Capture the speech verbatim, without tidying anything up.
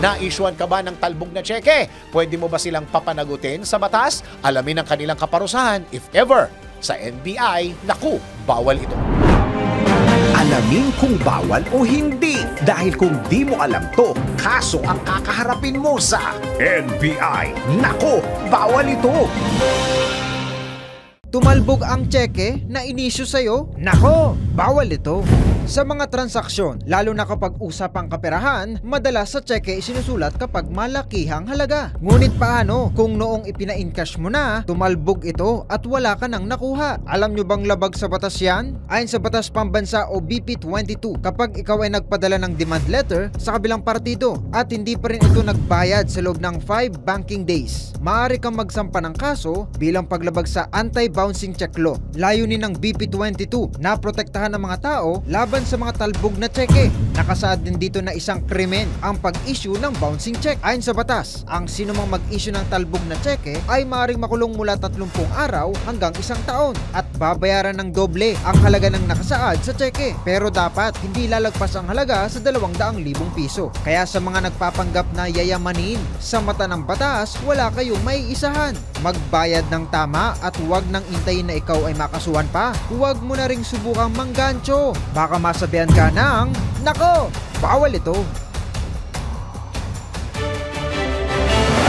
Na-issuean ka ba ng talbog na tseke? Pwede mo ba silang papanagutin sa batas? Alamin ang kanilang kaparusahan if ever. Sa N B I, naku, bawal ito. Alamin kung bawal o hindi. Dahil kung di mo alam to, kaso ang kakaharapin mo sa N B I. Nako, bawal ito. Tumalbog ang tseke na inisyu sa'yo? Nako, bawal ito. Sa mga transaksyon, lalo na kapag usapang kaperahan, madalas sa tseke isinusulat kapag malakihang halaga. Ngunit paano kung noong ipina-encash mo na, tumalbog ito at wala ka nang nakuha? Alam nyo bang labag sa batas yan? Ayon sa Batas Pambansa o B P twenty-two, kapag ikaw ay nagpadala ng demand letter sa kabilang partido at hindi pa rin ito nagbayad sa loob ng five banking days, maaari kang magsampa ng kaso bilang paglabag sa anti-bouncing check law. Layunin ng B P twenty-two na protektahan ng mga tao laban sa mga talbog na tseke. Nakasaad din dito na isang krimen ang pag-issue ng bouncing check. Ayon sa batas, ang sino mang mag-issue ng talbog na tseke ay maaaring makulong mula tatlumpu araw hanggang isang taon at babayaran ng doble ang halaga ng nakasaad sa tseke. Pero dapat hindi lalagpas ang halaga sa dalawang daang libong piso. Kaya sa mga nagpapanggap na yayamanin, sa mata ng batas, wala kayong may isahan. Magbayad ng tama at huwag nang intayin na ikaw ay makasuhan pa. Huwag mo na ring subukang manggancho. Baka masabihan ka ng, nako, bawal ito.